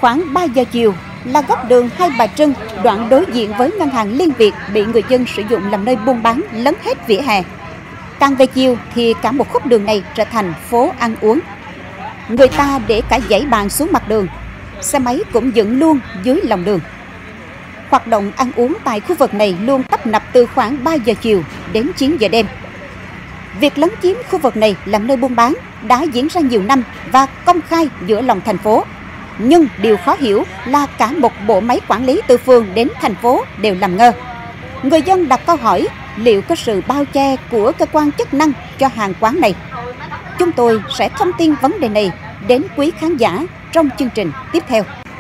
Khoảng 3 giờ chiều là góc đường Hai Bà Trưng, đoạn đối diện với ngân hàng Liên Việt bị người dân sử dụng làm nơi buôn bán lấn hết vỉa hè. Càng về chiều thì cả một khúc đường này trở thành phố ăn uống. Người ta để cả dãy bàn xuống mặt đường, xe máy cũng dựng luôn dưới lòng đường. Hoạt động ăn uống tại khu vực này luôn tấp nập từ khoảng 3 giờ chiều đến 9 giờ đêm. Việc lấn chiếm khu vực này làm nơi buôn bán đã diễn ra nhiều năm và công khai giữa lòng thành phố. Nhưng điều khó hiểu là cả một bộ máy quản lý từ phường đến thành phố đều làm ngơ. Người dân đặt câu hỏi liệu có sự bao che của cơ quan chức năng cho hàng quán này. Chúng tôi sẽ thông tin vấn đề này đến quý khán giả trong chương trình tiếp theo.